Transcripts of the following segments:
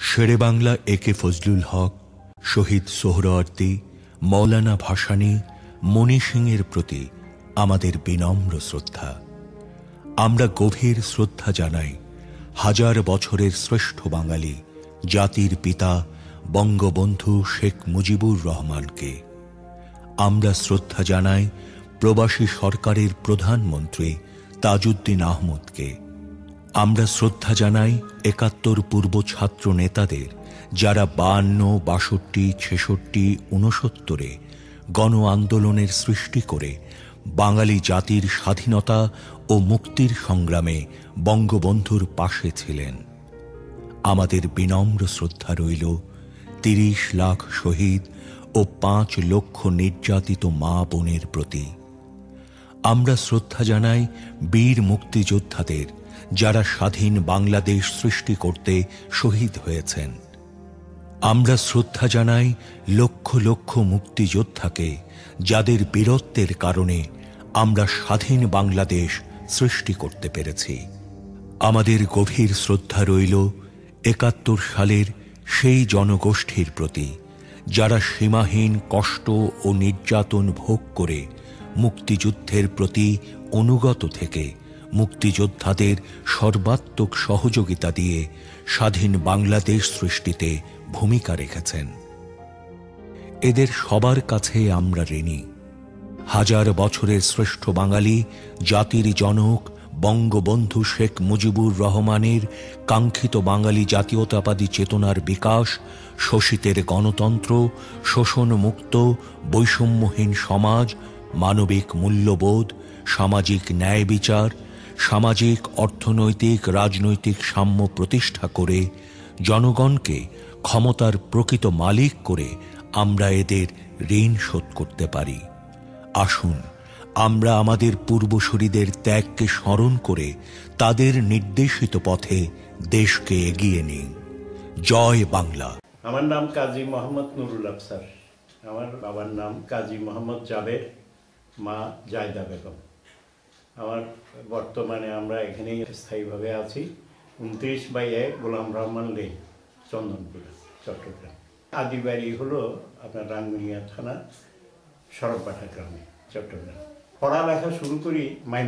শেরে বাংলা একে ফজলুল হক, শহীদ সোহরাওয়ার্দী, মৌলানা ভাসানী, মণি সিংয়ের প্রতি আমাদের বিনম্র শ্রদ্ধা। আমরা গভীর শ্রদ্ধা জানাই হাজার বছরের শ্রেষ্ঠ বাঙালি জাতির পিতা বঙ্গবন্ধু শেখ মুজিবুর রহমানকে। আমরা শ্রদ্ধা জানাই প্রবাসী সরকারের প্রধানমন্ত্রী তাজউদ্দিন আহমদকে। আমরা শ্রদ্ধা জানাই ৭১ পূর্ব ছাত্র নেতাদের, যারা ৫২, ৬২, ৬৬, ৬৯-এ গণ আন্দোলনের সৃষ্টি করে বাঙালি জাতির স্বাধীনতা ও মুক্তির সংগ্রামে বঙ্গবন্ধুর পাশে ছিলেন। আমাদের বিনম্র শ্রদ্ধা রইল ৩০ লাখ শহীদ ও ৫ লক্ষ নির্যাতিত মা বোনের প্রতি। আমরা শ্রদ্ধা জানাই বীর মুক্তিযোদ্ধাদের, যারা স্বাধীন বাংলাদেশ সৃষ্টি করতে শহীদ হয়েছেন। আমরা শ্রদ্ধা জানাই লক্ষ লক্ষ মুক্তিযোদ্ধাকে, যাদের বীরত্বের কারণে আমরা স্বাধীন বাংলাদেশ সৃষ্টি করতে পেরেছি। আমাদের গভীর শ্রদ্ধা রইল ৭১ সালের সেই জনগোষ্ঠীর প্রতি, যারা সীমাহীন কষ্ট ও নির্যাতন ভোগ করে মুক্তিযুদ্ধের প্রতি অনুগত থেকে মুক্তিযোদ্ধাদের সর্বাত্মক সহযোগিতা দিয়ে স্বাধীন বাংলাদেশ সৃষ্টিতে ভূমিকা রেখেছেন। এদের সবার কাছে আমরা ঋণী। হাজার বছরের শ্রেষ্ঠ বাঙালি জাতির জনক বঙ্গবন্ধু শেখ মুজিবুর রহমানের কাঙ্ক্ষিত বাঙালি জাতীয়তাবাদী চেতনার বিকাশ, শোষিতের গণতন্ত্র, শোষণমুক্ত বৈষম্যহীন সমাজ, মানবিক মূল্যবোধ, সামাজিক ন্যায় বিচার, সামাজিক অর্থনৈতিক রাজনৈতিক সাম্য প্রতিষ্ঠা করে জনগণকে ক্ষমতার প্রকৃত মালিক করে আমরা এদের ঋণ শোধ করতে পারি। আসুন আমরা আমাদের পূর্বসূরীদের ত্যাগকে স্মরণ করে তাদের নির্দেশিত পথে দেশকে এগিয়ে নিই। জয় বাংলা। আমার নাম কাজী মোহাম্মদ নুরুল আফসার। আমার বাবার নাম কাজী মোহাম্মদ জাবের, মা জায়দা বেগম। আমার বর্তমানে আমরা এখানেই স্থায়ীভাবে আছি, ২৯/১ গোলাম রহমান লেন, চন্দনপুর, চট্টগ্রাম। আদি বাড়ি হলো আপনার রাঙ্গুনিয়া থানা, সরবপাঠা গ্রামে, চট্টগ্রাম। পড়ালেখা শুরু করি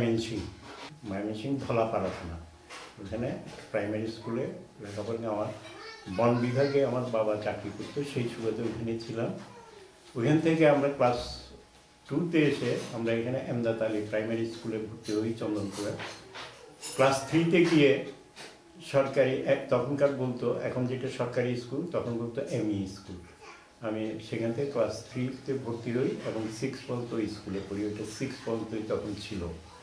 ময়মনসিংহ ধলাপাড়া থানা, ওখানে প্রাইমারি স্কুলে লেখাপড়া। আমার বন বিভাগে আমার বাবা চাকরি করতো, সেই সুবাদে ওখানে ছিলাম। ওইখান থেকে আমরা ক্লাস 2-তে এসে আমরা এখানে এমদাদ আলী প্রাইমারি স্কুলে ভর্তি হই, চন্দনপুরে। ক্লাস 3-তে গিয়ে সরকারি, তখনকার বলতো, এখন যেটা সরকারি স্কুল তখন বলতো এমই স্কুল। আমি সেখান থেকে ক্লাস 3-তে ভর্তি হই এবং 6 পর্যন্ত স্কুলে পড়ি। ওইটা 6 পর্যন্তই তখন ছিল।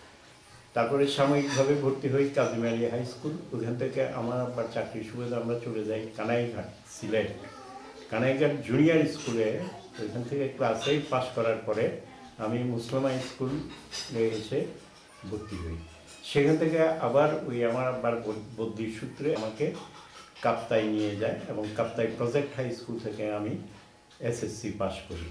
তারপরে সাময়িকভাবে ভর্তি হই কাজী আলী হাই স্কুল। ওখান থেকে আমার আবার চাকরির সুবাদে আমরা চলে যাই কানাইঘাট, সিলেট। কানাইঘাট জুনিয়র স্কুলে, ওইখান থেকে ক্লাস 8 পাস করার পরে আমি মুসলিমা স্কুলে এসে ভর্তি হই। সেখান থেকে আবার আমার আবার বদ্যির সূত্রে আমাকে কাপ্তাই নিয়ে যায় এবং কাপ্তাই প্রজেক্ট হাই স্কুল থেকে আমি এসএসসি পাস করি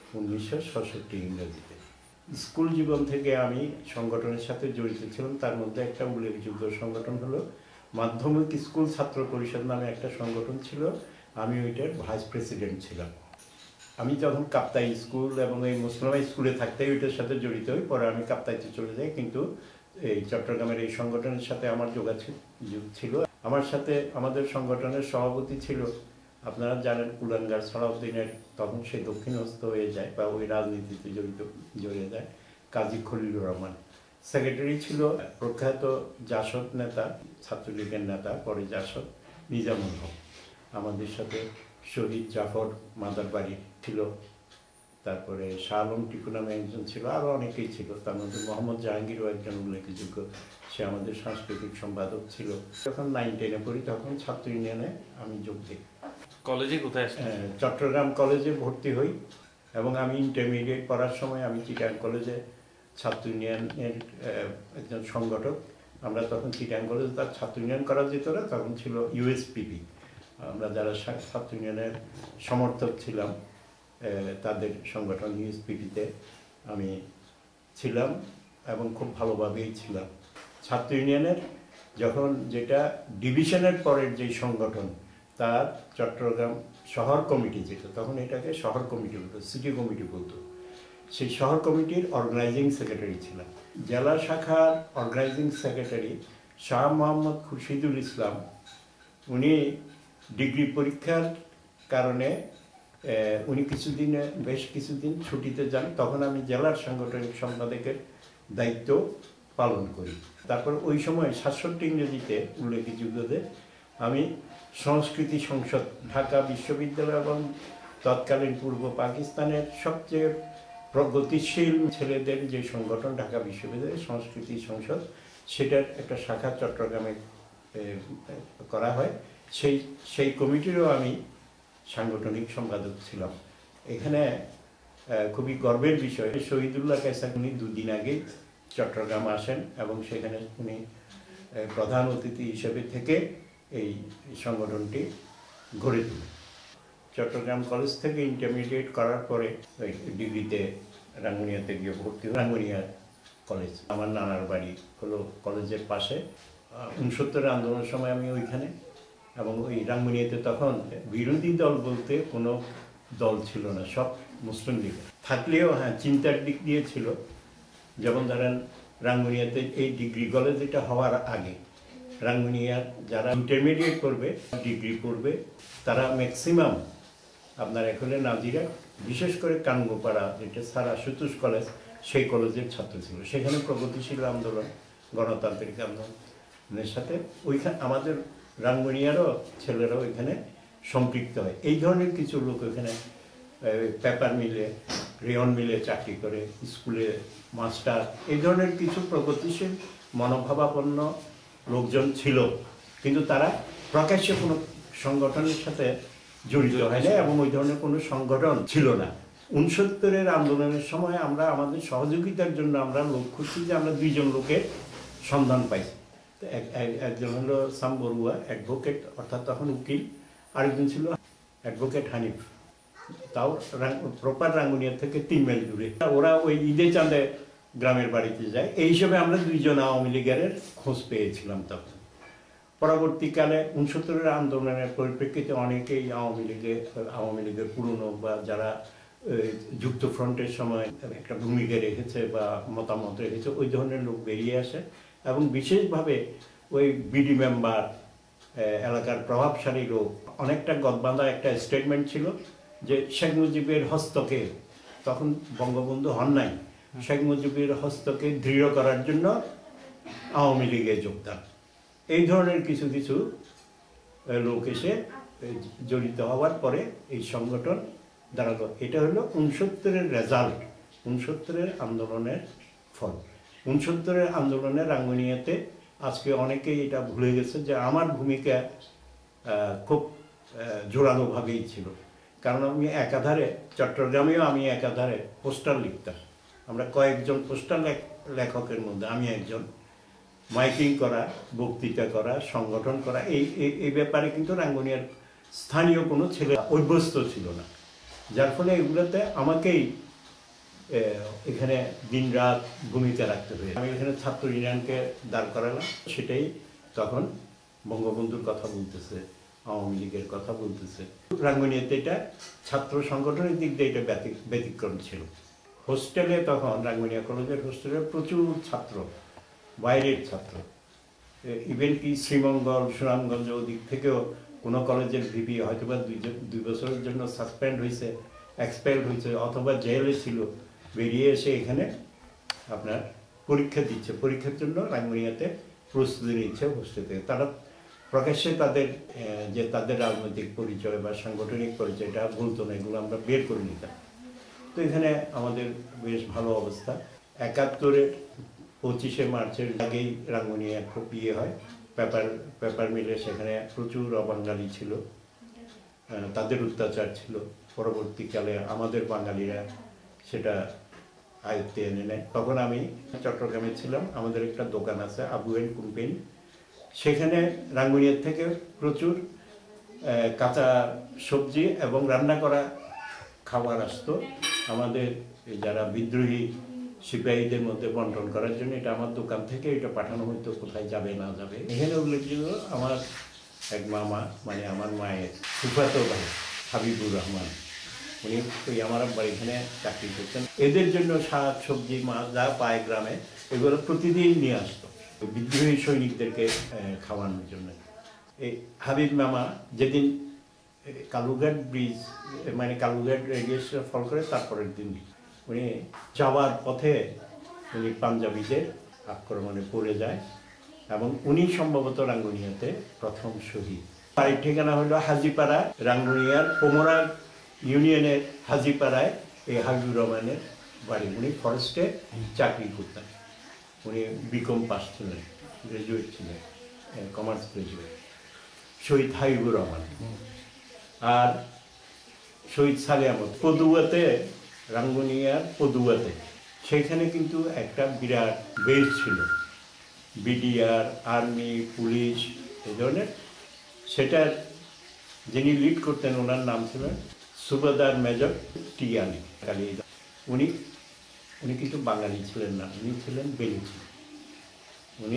1966 ইংরেজিতে। স্কুল জীবন থেকে আমি সংগঠনের সাথে জড়িত ছিলাম। তার মধ্যে একটা উল্লেখযোগ্য সংগঠন হলো মাধ্যমিক স্কুল ছাত্র পরিষদ নামে একটা সংগঠন ছিল। আমি ওইটার ভাইস প্রেসিডেন্ট ছিলাম। আমি যখন কাপ্তাই স্কুল এবং এই মুসলিমা স্কুলে থাকতেই ওইটার সাথে জড়িত হই। পরে আমি কাপ্তাইতে চলে যাই, কিন্তু এই চট্টগ্রামের এই সংগঠনের সাথে আমার যোগাযোগ ছিল। আমার সাথে আমাদের সংগঠনের সভাপতি ছিল, আপনারা জানেন, কুলাঙ্গার সালাউদ্দিনের, তখন সে দক্ষিণহস্ত হয়ে যায় বা ওই রাজনীতিতে জড়িয়ে যায়, কাজী খলিলুর রহমান। সেক্রেটারি ছিল প্রখ্যাত জাসদ নেতা, ছাত্রলীগের নেতা, পরে জাসদ নিজামুল হক। আমাদের সাথে শহীদ জাফর মাদারবাড়ি ছিল, তারপরে শাহ আলম টিপু নামে একজন ছিল, আরও অনেকেই ছিল। তার মধ্যে মোহাম্মদ জাহাঙ্গীরও একজন উল্লেখযোগ্য, সে আমাদের সাংস্কৃতিক সম্পাদক ছিল। যখন 9-10-এ পড়ি তখন ছাত্র ইউনিয়নে আমি যোগ দিই। কলেজে কোথায়? চট্টগ্রাম কলেজে ভর্তি হই এবং আমি ইন্টারমিডিয়েট পড়ার সময় আমি চিটাগাং কলেজে ছাত্র ইউনিয়নের একজন সংগঠক। আমরা তখন চিটাগাং কলেজে তার ছাত্র ইউনিয়ন করা যেত না, তখন ছিল ইউএসপিপি। আমরা যারা ছাত্র ইউনিয়নের সমর্থক ছিলাম তাদের সংগঠন ইউএসপিপিতে আমি ছিলাম এবং খুব ভালোভাবেই ছিলাম। ছাত্র ইউনিয়নের যখন যেটা ডিভিশনের পরের যেই সংগঠন তার চট্টগ্রাম শহর কমিটি, যেটা তখন এটাকে শহর কমিটি বলতো, সিটি কমিটি বলতো, সেই শহর কমিটির অর্গানাইজিং সেক্রেটারি ছিলাম। জেলা শাখার অর্গানাইজিং সেক্রেটারি শাহ মোহাম্মদ খুরশিদুল ইসলাম, উনি ডিগ্রি পরীক্ষার কারণে উনি বেশ কিছুদিন ছুটিতে যান। তখন আমি জেলার সাংগঠনিক সম্পাদকের দায়িত্ব পালন করি। তারপর ওই সময় 67 ইংরেজিতে উল্লেখযোগ্যতে আমি সংস্কৃতি সংসদ, ঢাকা বিশ্ববিদ্যালয় এবং তৎকালীন পূর্ব পাকিস্তানের সবচেয়ে প্রগতিশীল ছেলেদের যে সংগঠন ঢাকা বিশ্ববিদ্যালয়ের সংস্কৃতি সংসদ, সেটার একটা শাখা চট্টগ্রামে করা হয়। সেই কমিটিরও আমি সাংগঠনিক সম্পাদক ছিলাম। এখানে খুবই গর্বের বিষয়, শহীদুল্লাহ কায়সার উনি 2 দিন আগে চট্টগ্রাম আসেন এবং সেখানে উনি প্রধান অতিথি হিসেবে থেকে এই সংগঠনটি গড়ে তোলেন। চট্টগ্রাম কলেজ থেকে ইন্টারমিডিয়েট করার পরে ডিগ্রিতে রাঙ্গুনিয়াতে গিয়ে ভর্তি, রাঙ্গুনিয়া কলেজ। আমার নানার বাড়ি হলো কলেজের পাশে। 69 আন্দোলনের সময় আমি ওইখানে, এবং ওই রাঙ্গুনিয়াতে তখন বিরোধী দল বলতে কোনো দল ছিল না, সব মুসলিম লীগ থাকলেও হ্যাঁ চিন্তার দিক দিয়ে ছিল। যেমন ধরেন রাঙ্গুনিয়াতে এই ডিগ্রি কলেজ এটা হওয়ার আগে রাঙ্গুনিয়ার যারা ইন্টারমিডিয়েট করবে, ডিগ্রি করবে, তারা ম্যাক্সিমাম আপনার এখনে নাজিরা, বিশেষ করে কানগোপাড়া যেটা স্যার আশুতোষ কলেজ, সেই কলেজের ছাত্র ছিল। সেখানে প্রগতিশীল আন্দোলন, গণতান্ত্রিক আন্দোলনের সাথে ওইখানে আমাদের রাঙ্গুনিয়ারও ছেলেরাও এখানে সম্পৃক্ত হয়। এই ধরনের কিছু লোক এখানে পেপার মিলে, রেয়ন মিলে চাকরি করে, স্কুলে মাস্টার, এই ধরনের কিছু প্রগতিশীল মনোভাবাপন্ন লোকজন ছিল, কিন্তু তারা প্রকাশ্যে কোনো সংগঠনের সাথে জড়িত হয় না এবং ওই ধরনের কোনো সংগঠন ছিল না। 69 আন্দোলনের সময় আমরা আমাদের সহযোগিতার জন্য আমরা লোক খুঁজছি, যে আমরা 2 জন লোকের সন্ধান পাইছি। একজন হলো সাম বড়ুয়া, অ্যাডভোকেট, অর্থাৎ তখন উকিল, আরেকজন ছিল অ্যাডভোকেট হানিফ, তাও প্রপার রাঙ্গুনিয়া থেকে 3 মাইল দূরে। ওরা ওই ঈদে চাঁদে গ্রামের বাড়িতে যায়। এই হিসেবে আমরা 2 জন আওয়ামী লীগের খোঁজ পেয়েছিলাম তখন। পরবর্তীকালে 69 আন্দোলনের পরিপ্রেক্ষিতে অনেকেই আওয়ামী লীগের পুরনো বা যারা যুক্ত ফ্রন্টের সময় একটা ভূমিকা রেখেছে বা মতামত রেখেছে, ওই ধরনের লোক বেরিয়ে আসে। এবং বিশেষভাবে ওই বিডি মেম্বার, এলাকার প্রভাবশালী লোক, অনেকটা গদবাঁধা একটা স্টেটমেন্ট ছিল যে শেখ মুজিবের হস্তকে, তখন বঙ্গবন্ধু হন নাই, শেখ মুজিবের হস্তকে দৃঢ় করার জন্য আওয়ামী লীগে যোগদান। এই ধরনের কিছু কিছু লোক এসে জড়িত হওয়ার পরে এই সংগঠন দাঁড়ালো। এটা হলো 69 রেজাল্ট, 69 আন্দোলনের ফল। 69 আন্দোলনের রাঙ্গুনিয়াতে আজকে অনেকেই এটা ভুলে গেছে যে আমার ভূমিকা খুব জোরালোভাবেই ছিল। কারণ আমি একাধারে চট্টগ্রামেও আমি একাধারে পোস্টার লিখতাম। আমরা কয়েকজন পোস্টার লেখকের মধ্যে আমি একজন। মাইকিং করা, বক্তৃতা করা, সংগঠন করা, এই ব্যাপারে কিন্তু রাঙ্গুনিয়ার স্থানীয় কোনো ছেলে অভ্যস্ত ছিল না, যার ফলে এগুলোতে আমাকেই এখানে দিন রাত ভূমিকা রাখতে হয়েছে। আমি এখানে ছাত্র ইউনিয়নকে দাঁড় করালাম, সেটাই তখন বঙ্গবন্ধুর কথা বলতেছে, আওয়ামী লীগের কথা বলতেছে। রাঙ্গুনিয়াতে এটা ছাত্র সংগঠনের দিক দিয়ে এটা ব্যতিক্রম ছিল। হোস্টেলে তখন রাঙ্গুনিয়া কলেজের হোস্টেলে প্রচুর ছাত্র, বাইরের ছাত্র, ইভেন কি শ্রীমঙ্গল, সুনামগঞ্জ ওদিক থেকেও কোনো কলেজের ভিপি হয়তো বা 2 বছরের জন্য সাসপেন্ড হয়েছে, এক্সপেলড হয়েছে, অথবা জেলে ছিল, বেরিয়ে এসে এখানে আপনার পরীক্ষা দিচ্ছে, পরীক্ষার জন্য রাঙ্গুনিয়াতে প্রস্তুতি নিচ্ছে হোস্টেল থেকে। তারা প্রকাশ্যে তাদের রাজনৈতিক পরিচয় বা সাংগঠনিক পরিচয়টা বলতো না, এগুলো আমরা বের করে নিতাম। তো এখানে আমাদের বেশ ভালো অবস্থা। 71-এর 25শে মার্চের আগেই রাঙ্গুনিয়া খুব হয়, পেপার মিলে, সেখানে প্রচুর অবাঙালি ছিল, তাদের অত্যাচার ছিল। পরবর্তীকালে আমাদের বাঙালিরা সেটা আয়ত্তে এনে নেয়। তখন আমি চট্টগ্রামে ছিলাম, আমাদের একটা দোকান আছে আবু এন্ড কোম্পানি, সেখানে রাঙ্গুনিয়ার থেকে প্রচুর কাঁচা সবজি এবং রান্না করা খাবার আসতো আমাদের যারা বিদ্রোহী সিপাহীদের মধ্যে বন্টন করার জন্য। এটা আমার দোকান থেকে এটা পাঠানো হতো, কোথায় যাবে না যাবে। এখানে উল্লেখযোগ্য আমার এক মামা মানে আমার মায়ের ফুফাতো ভাই হাবিবুর রহমান, উনি ওই আমার আব্বার এখানে চাকরি করতেন। এদের জন্য শাক সবজি মাছ যা পায় গ্রামে এগুলো প্রতিদিন নিয়ে আসতো বিদ্রোহী সৈনিকদেরকে খাওয়ানোর জন্য। এই হাবিব মামা যেদিন কালুঘাট ব্রিজ মানে কালুঘাট রেডিয়েশন ফল করে তারপরের দিন উনি যাওয়ার পথে উনি পাঞ্জাবিদের আক্রমণে পড়ে যায় এবং উনি সম্ভবত রাঙ্গুনিয়াতে প্রথম শহীদ। বাড়ির ঠিকানা হলো হাজিপাড়া, রাঙ্গুনিয়ার পোমরা ইউনিয়নের হাজিপাড়ায় এই হাবিবুর রহমানের বাড়ি। উনি ফরেস্টে চাকরি করতেন। উনি বিকম পাস ছিলেন, গ্রাজুয়েট ছিলেন, কমার্স গ্রাজুয়েট। শহীদ হাবিবুর রহমান আর শহীদ সালে আহমদ পদুয়াতে, রাঙ্গুনিয়ার পদুয়াতে সেখানে কিন্তু একটা বিরাট বেস ছিল, বিডিআর, আর্মি, পুলিশ এই ধরনের। সেটার যিনি লিড করতেন ওনার নাম ছিল সুবেদার মেজর টি আলী। উনি উনি কিন্তু বাঙালি ছিলেন না, উনি ছিলেন বেলুচি। উনি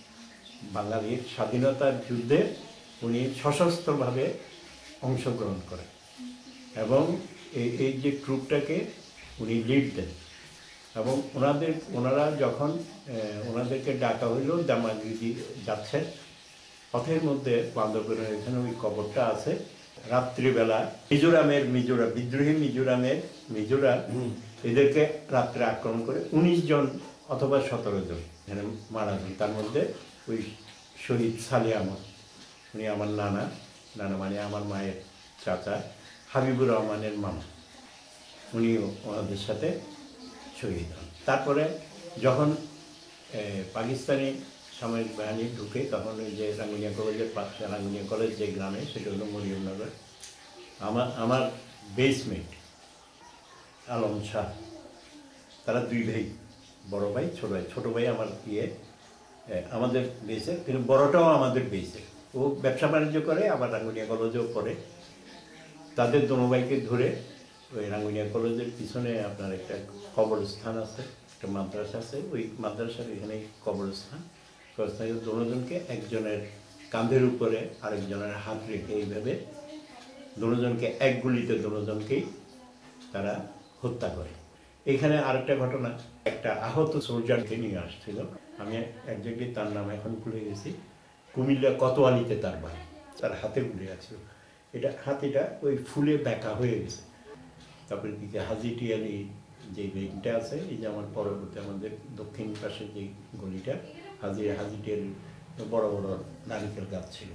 বাঙালির স্বাধীনতার যুদ্ধে উনি সশস্ত্রভাবে অংশগ্রহণ করেন এবং এই যে ট্রুপটাকে উনি লিড দেন। এবং ওনারা যখন ওনাদেরকে ডাকা হইল দামাগিরি যাচ্ছেন, পথের মধ্যে বান্দরবনের এখানে ওই কবরটা আছে। রাত্রিবেলা বিদ্রোহী মিজোরাম এদেরকে রাত্রে আক্রমণ করে 19 জন অথবা 17 জন এখানে মারা যান। তার মধ্যে ওই শহীদ সালে আহমদ, উনি আমার নানা মানে আমার মায়ের চাচা, হাবিবুর রহমানের মামা, উনিও ওনাদের সাথে শহীদ হন। তারপরে যখন পাকিস্তানি সামরিক বাহিনী ঢুকে তখন ওই যে রাঙ্গুনিয়া কলেজ যে গ্রামে, সেটা হলো মরিয়মনগর। আমার বেসমেট আলম শাহ, তারা 2 ভাই, বড় ভাই ছোট ভাই আমার আমাদের বেসে, কিন্তু বড়টাও আমাদের বেসে। ও ব্যবসা বাণিজ্য করে, আবার রাঙ্গুনিয়া কলেজেও পড়ে। তাদের দোনো ভাইকে ধরে ওই রাঙ্গুনিয়া কলেজের পিছনে আপনার একটা কবরস্থান আছে, একটা মাদ্রাসা আছে, ওই মাদ্রাসার এখানে কবরস্থান দুজনকে একজনের কাঁধের উপরে আরেকজনের হাত রেখে এইভাবে দুজনকে এক গুলিতে দুজনকেই তারা হত্যা করে। এখানে আরেকটা ঘটনা, একটা আহত সোলজারকে নিয়ে আসছিল, আমি একজাক্টলি তার নাম এখন ভুলে গেছি, কুমিল্লা কোতোয়ালিতে তার বাড়ি, তার হাতে গুলি আছে। হাতিটা ওই ফুলে ব্যাকা হয়ে গেছে। তারপরে দিকে হাজি টিয়ালি যে গলিটা আছে, এই যে আমার পরবর্তী আমাদের দক্ষিণ পাশে যে গলিটা, হাজি টিয়ালি বড় বড় নারিকেল গাছ ছিল।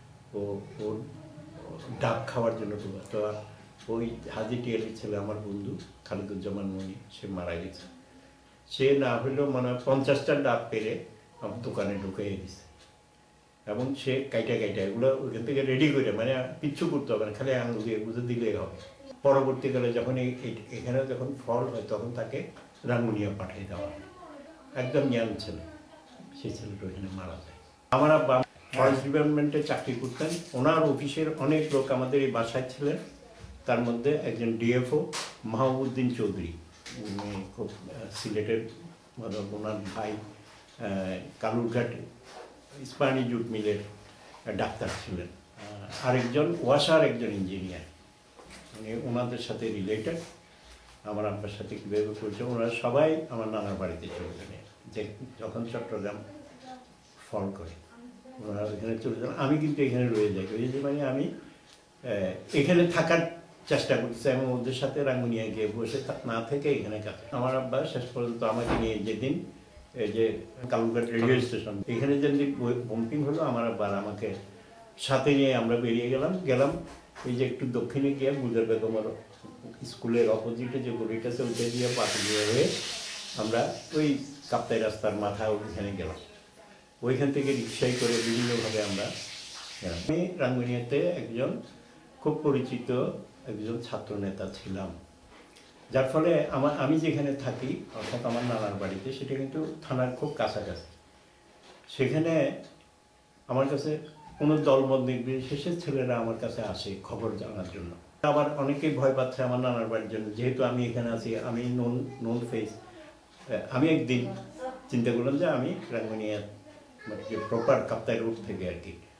ও ডাব খাওয়ার জন্য তো ওই হাজি টিয়ালির ছেলে আমার বন্ধু খালিদুজ্জামান মনি, সে মারা গেছে। সে না হলেও মানে 50টা ডাব পেরে আমার দোকানে ঢুকিয়ে দিছে এবং সে কাইটা এগুলো ওইখান থেকে রেডি করে, মানে কিচ্ছু করতে হবে না, খালি আঙুল দিয়ে বুঝে দিলেই হবে। পরবর্তীকালে যখন এখানে যখন ফল হয় তখন তাকে রাঙ্গুনিয়া পাঠিয়ে দেওয়া হয়। একদম ইয়াং ছেলে, সেই ছেলেটা ওইখানে মারা যায়। আমার আব্বা ফরেস্ট ডিপার্টমেন্টে চাকরি করতেন। ওনার অফিসের অনেক লোক আমাদের এই বাসায় ছিলেন। তার মধ্যে একজন ডিএফও মাহবুদ্দিন চৌধুরী, খুব সিলেটের, ওনার ভাই কালুরঘাট ইস্পানি জুট মিলের ডাক্তার ছিলেন। আরেকজন ওয়াসার একজন ইঞ্জিনিয়ার, মানে ওনাদের সাথে রিলেটেড। আমার আব্বার সাথে কীভাবে করছে, ওনারা সবাই আমার নানার বাড়িতে চলে যান, যে যখন চট্টগ্রাম ফল করে ওনারা ওইখানে চলে যান। আমি কিন্তু এখানে রয়ে যাই, মানে আমি এখানে থাকার চেষ্টা করছি এবং ওদের সাথে রাঙ্গুনিয়া গিয়ে বসে না থেকে এখানে কাছে। আমার আব্বা শেষ পর্যন্ত আমাকে নিয়ে যেদিন এই যে কালুঘাট রেডিও স্টেশন, এখানে যেদিন বম্পিং হলো, আমার আব্বার আমাকে সাথে নিয়ে আমরা বেরিয়ে গেলাম এই যে একটু দক্ষিণে গিয়ে বুজার বেগমের স্কুলের অপোজিটে যে গলিটা আছে ওইটা দিয়ে পাতুলিয়া হয়ে আমরা ওই কাপ্তাই রাস্তার মাথা ওইখানে গেলাম। ওইখান থেকে রিক্সায় করে বিভিন্নভাবে আমরা গেলাম। আমি রাঙ্গুনিয়াতে একজন খুব পরিচিত একজন ছাত্র নেতা ছিলাম, যার ফলে আমি যেখানে থাকি অর্থাৎ আমার নানার বাড়িতে, সেটা কিন্তু থানার খুব কাছাকাছি। সেখানে আমার কাছে কোনো দলমত নির্বিশেষে ছেলেরা আমার কাছে আসে খবর জানার জন্য। আবার অনেকেই ভয় পাচ্ছে আমার নানার বাড়ির জন্য, যেহেতু আমি এখানে আছি, আমি নন ফেস। আমি একদিন চিন্তা করলাম যে আমি রাঙ্গুনিয়া যে প্রপার কাপ্তাই রোড থেকে আর কি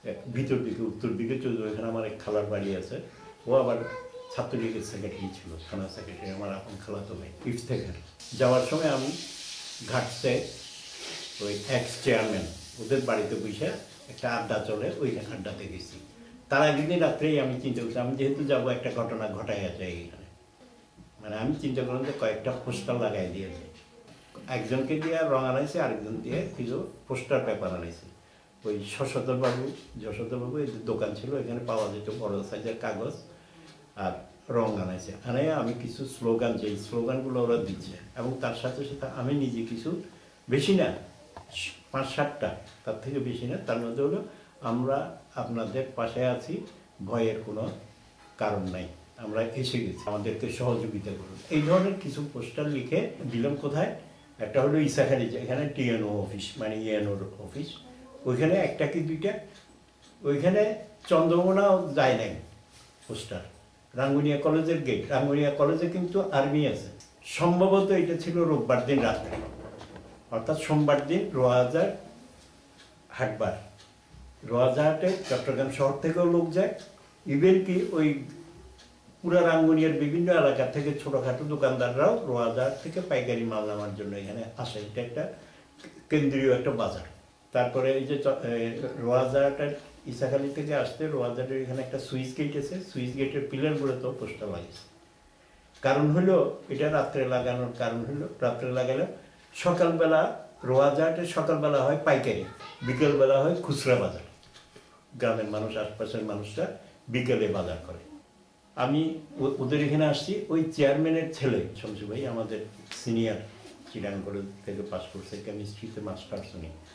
ভিতর দিকে উত্তর দিকে চলে যাবো, এখানে আমার এক খালার বাড়ি আছে, ও আবার ছাত্রলীগের সেক্রেটারি ছিল, থানা সেক্রেটারি, আমার আপন খালাতো ভাই ইফতেখার। যাওয়ার সময় আমি ঘাটছে ওই এক্স চেয়ারম্যান ওদের বাড়িতে বসে একটা আড্ডা চলে, ওই আড্ডাতে গেছি। তার আগের দিন রাত্রেই আমি চিন্তা করছি আমি যেহেতু যাবো একটা ঘটনা ঘটাইয়া যায় এখানে, মানে আমি চিন্তা করলাম যে কয়েকটা পোস্টার লাগাই দিয়েছে, একজনকে দিয়ে রং আনাইছে, আরেকজন দিয়ে কিছু পোস্টার পেপার আনাইছে। ওই যশোধরবাবু এই দোকান ছিল, এখানে পাওয়া যেত বড় সাইজের কাগজ আর রং আনাইছে। আনাই আমি কিছু স্লোগান, যে স্লোগানগুলো ওরা দিচ্ছে, এবং তার সাথে সাথে আমি নিজে কিছু, বেশি না 5-7টা, তার থেকে বেশি না, তার মধ্যে হলো আমরা আপনাদের পাশে আছি, ভয়ের কোনো কারণ নাই, আমরা এসে গেছি, আমাদেরকে সহযোগিতা করুন, এই ধরনের কিছু পোস্টার লিখে দিলাম। কোথায়? একটা হলো ইসাখালি, এখানে টিএনও অফিস, মানে ইএনওর অফিস, ওইখানে একটা কি দুইটা, ওইখানে চন্দ্রমোনাও যায় নাই পোস্টার। রাঙ্গুনিয়া কলেজের গেট, রাঙ্গুনিয়া কলেজে কিন্তু আর্মি আছে। সম্ভবত এটা ছিল রোববার দিন রাত্রে, অর্থাৎ সোমবার দিন রোয়াজার হাটবার, রোয়াজাহাটে চট্টগ্রাম শহর থেকেও লোক যায়, ইভেন কি ওই পুরা রাঙ্গুনিয়ার বিভিন্ন এলাকা থেকে ছোটোখাটো দোকানদাররাও রোয়াজাহাট থেকে পাইকারি মাল নেওয়ার জন্য এখানে আসে। এটা একটা কেন্দ্রীয় একটা বাজার। তারপরে এই যে রোয়াজাহাটের ইসাখালি থেকে আসতে রোয়াজাহাটের এখানে একটা সুইচ গেট আছে, সুইচ গেটের পিলারগুলোতেও পোস্টার লাগিয়েছে। কারণ হলো এটা রাত্রে লাগানোর কারণ হলো, রাত্রে লাগালে সকালবেলা রোয়াজাহাটে সকালবেলা হয় পাইকারি, বিকেলবেলা হয় খুচরা বাজার, গ্রামের মানুষ, আশপাশের মানুষরা বিকেলে বাজার করে। আমি ওদের এখানে আসছি, ওই চেয়ারম্যানের ছেলে শমসু ভাই, আমাদের সিনিয়র, চিরাং কলেজ থেকে পাস করছে, কেমিস্ট্রিতে মাস্টার্স।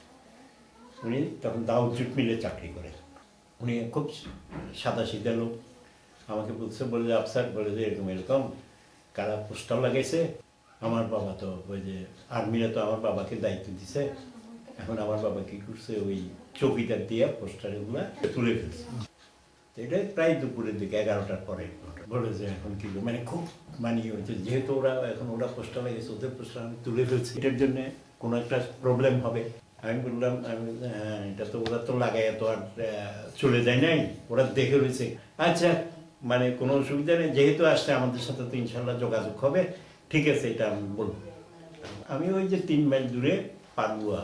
উনি তখন দাউদ জুট মিলে চাকরি করে, উনি খুব সাদাসিধা লোক। আমাকে বলছে, বলে যে আফসার, বলে যে এরকম এরকম কারা পোস্টার লাগাইছে, আমার বাবা তো ওই যে আর্মিরা তো আমার বাবাকে দায়িত্ব দিছে, এখন আমার বাবা কি করছে, ওই চৌকিদার দিয়ে পোস্টারগুলো তুলে ফেলছে। এটা প্রায় দুপুরের দিকে 11টার পরে বলে যে এখন কি, মানে খুব মানিয়ে হয়েছে, যেহেতু ওরা এখন ওরা পোস্টার লাগিয়েছে, ওদের পোস্টার আমি তুলে ফেলছি, এটার জন্য কোনো একটা প্রবলেম হবে। আমি বললাম, হ্যাঁ এটা তো ওরা তো লাগাই তো আর চলে যায় নাই, ওরা দেখে রয়েছে, আচ্ছা মানে কোনো অসুবিধা নেই, যেহেতু আসছে আমাদের সাথে তো ইনশাল্লাহ যোগাযোগ হবে, ঠিক আছে এটা আমি বলবো। আমি ওই যে 3 মাইল দূরে পান্ডুয়া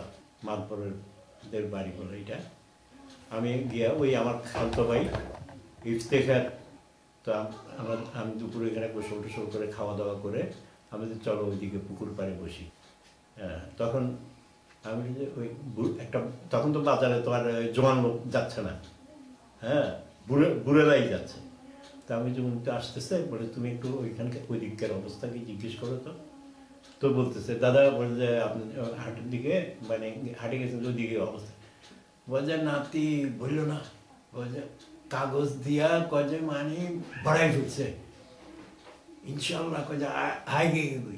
মালপুরের বাড়ি বলে এটা, আমি গিয়া ওই আমার খালতো ভাই ইফতেখার, তো আমি দুপুরে এখানে গোসল টোসল করে খাওয়া দাওয়া করে আমি তো চলো ওইদিকে পুকুর পাড়ে বসি। হ্যাঁ, তখন আমি যে ওই একটা, তখন তো বাজারে তো আর জোয়ান লোক যাচ্ছে না, হ্যাঁ বুড়েরাই যাচ্ছে। তা আমি যখন আসতেছে, বলে তুমি একটু ওইখানকার ওই দিককার অবস্থা কি জিজ্ঞেস করো তো। তো বলতেছে, দাদা বলে যে আপনি হাটের দিকে, মানে হাটে গেছেন ওই দিকে অবস্থা, বলছে নাতি বলল না, বলছে কাগজ দিয়া কয়ে মানে বাড়াই ফেলছে, ইনশাল্লাহ কয়ে আগে গেবই।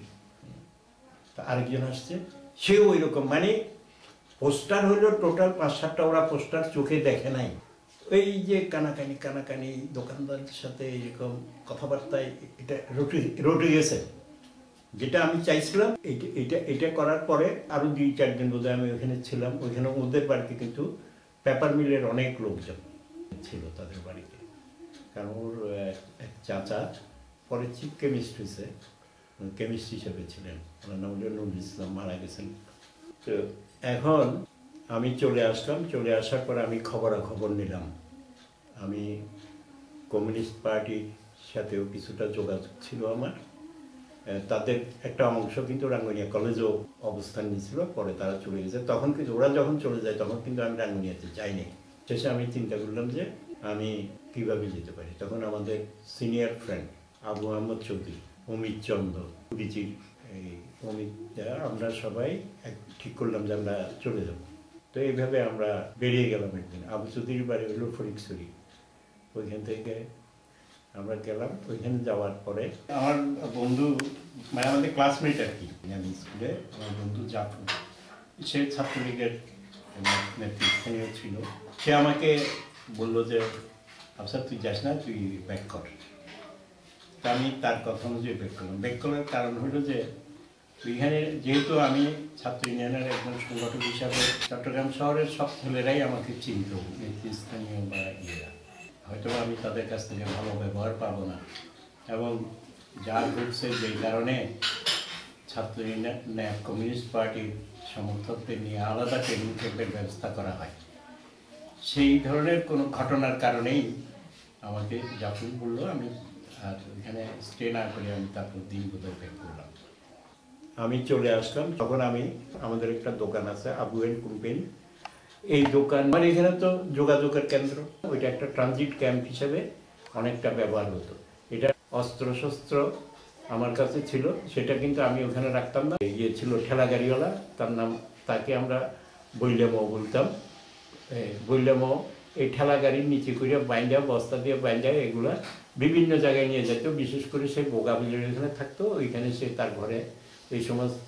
তা আরেকজন আসছে, সেও ওই রকম, মানে পোস্টার হইলো টোটাল 5-7টা, ওরা পোস্টার চোখে দেখে নাই, এই যে কানাকানি দোকানদারের সাথে এরকম কথাবার্তায় এটা রটে গেছে। যেটা আমি চাইছিলাম এটা করার পরে আরো 2-4 দিন বোধ আমি ওখানে ছিলাম, ওইখানে ওদের বাড়িতে কিন্তু পেপার মিলের অনেক লোকজন ছিল তাদের বাড়িতে, কারণ ওর এক চাচা পরে চিফ কেমিস্ট হয়েছে, কেমিস্ট হিসেবে ছিলেন, ওনার নাম হল নুরুল ইসলাম, মারা গেছেন। তো এখন আমি চলে আসলাম, চলে আসার পর আমি খবরাখবর নিলাম। আমি কমিউনিস্ট পার্টির সাথেও কিছুটা যোগাযোগ ছিল আমার, তাদের একটা অংশ কিন্তু রাঙ্গুনিয়া কলেজেও অবস্থান নিয়েছিল, পরে তারা চলে গেছে। তখন কিন্তু ওরা যখন চলে যায় তখন কিন্তু আমি রাঙ্গুনিয়াতে যাইনি। শেষে আমি চিন্তা করলাম যে আমি কিভাবে যেতে পারি। তখন আমাদের সিনিয়র ফ্রেন্ড আবু আহমদ চৌধুরী, অমিত চন্দ্র, পুরীচির এই অমিত, আমরা সবাই ঠিক করলাম যে আমরা চলে যাব। তো এইভাবে আমরা বেরিয়ে গেলাম একদিন। আবু চৌধুরীর বাড়ি হলো ফরিকছড়ি, ওইখান থেকে আমরা গেলাম। ওইখানে যাওয়ার পরে আমার বন্ধু, মানে আমাদের ক্লাসমেট আর কি, আমি স্কুলে আমার বন্ধু জাফর, সে ছাত্রলীগের নেতৃস্থানীয় ছিল। সে আমাকে বললো যে আফসার তুই যাস না, তুই ব্যাক কর। তা আমি তার কথা অনুযায়ী ব্যাক করলাম। ব্যাক করার কারণ হলো যে এখানে যেহেতু আমি ছাত্র ইউনিয়নের একজন সংগঠক হিসাবে চট্টগ্রাম শহরের সব ছেলেরাই আমাকে চিনত, নেতৃস্থানীয় বা ইয়েরা, হয়তো আমি তাদের কাছ থেকে ভালো ব্যবহার পাবো না, এবং যা ঘটছে যেই কারণে ছাত্র ইউনিয়ন কমিউনিস্ট পার্টির সমর্থকদের নিয়ে আলাদা ট্রেনিং ক্যাম্পের ব্যবস্থা করা হয়, সেই ধরনের কোনো ঘটনার কারণেই আমাকে জাফর বললো, আমি আর এখানে স্টে না করে আমি তারপর দিন বোধহয় ব্যাক করলাম। আমি চলে আসলাম, তখন আমি আমাদের একটা দোকান আছে আবু এন্ড কোম্পানি, এই দোকান মানে এখানে তো যোগাযোগের কেন্দ্র, ওইটা একটা ট্রানজিট ক্যাম্প হিসেবে অনেকটা ব্যবহার হতো। এটা অস্ত্র শস্ত্র আমার কাছে ছিল, সেটা কিন্তু আমি ওখানে রাখতাম না। ইয়ে ছিল ঠেলা গাড়িওয়ালা, তার নাম, তাকে আমরা বৈল্যামো বলতাম। বৈল্যামো এই ঠেলা গাড়ির নিচে করে বাইন্দা, বস্তা দিয়ে বাইন্দা এগুলা বিভিন্ন জায়গায় নিয়ে যেত, বিশেষ করে সে বোগাবিলের এখানে থাকতো, ওইখানে সে তার ঘরে এই সমস্ত